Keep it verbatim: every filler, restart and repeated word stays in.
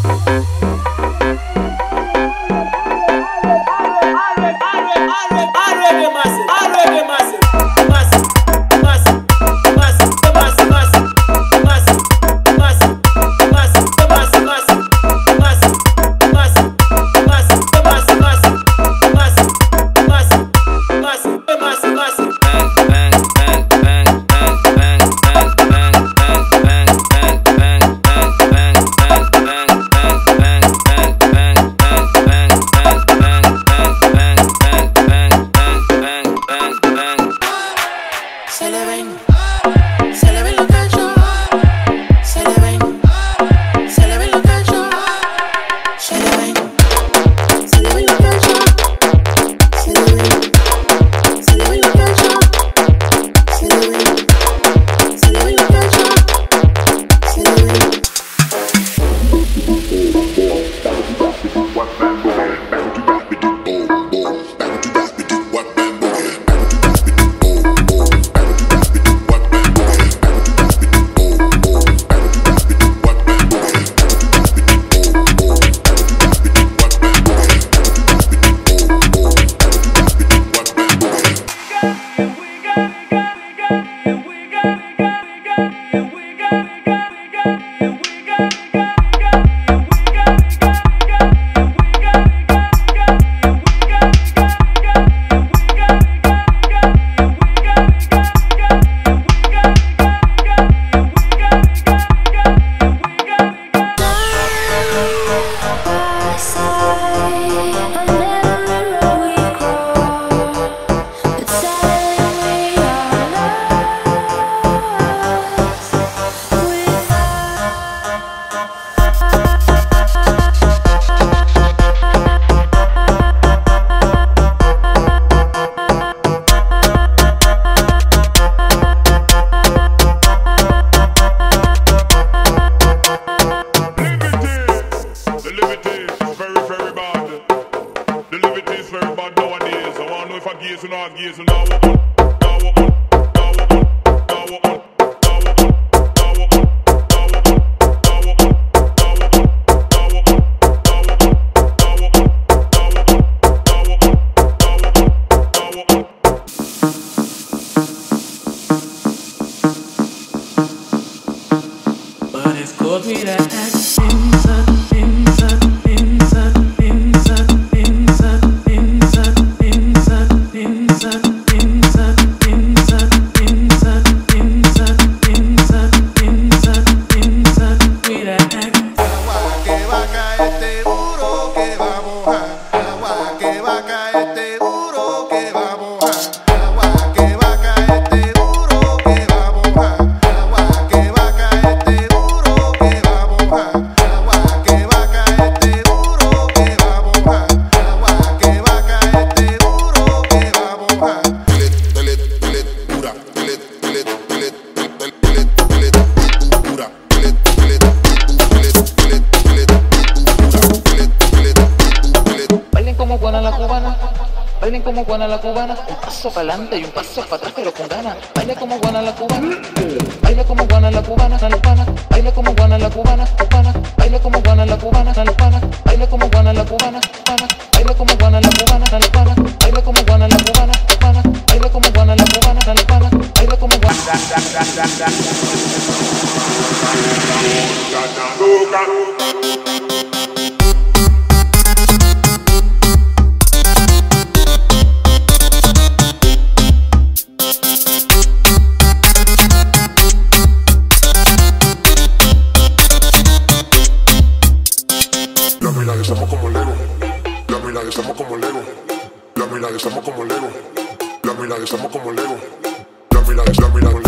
Para adelante y un paso para atrás, pero con ganas. Baila como guana la cubana, baila como guana la cubana, la cubana, baila como guana la cubana, cubana, baila como guana la cubana, la cubana, baila como guana la cubana, cubana, baila como guana la cubana, la cubana, baila como guana la cubana, cubana, baila como guana la cubana, la cubana, baila como guana. Estamos como Lego, la mirada estamos como Lego, la mirada estamos como Lego, la mirada estamos como Lego, la mirada es la mirada.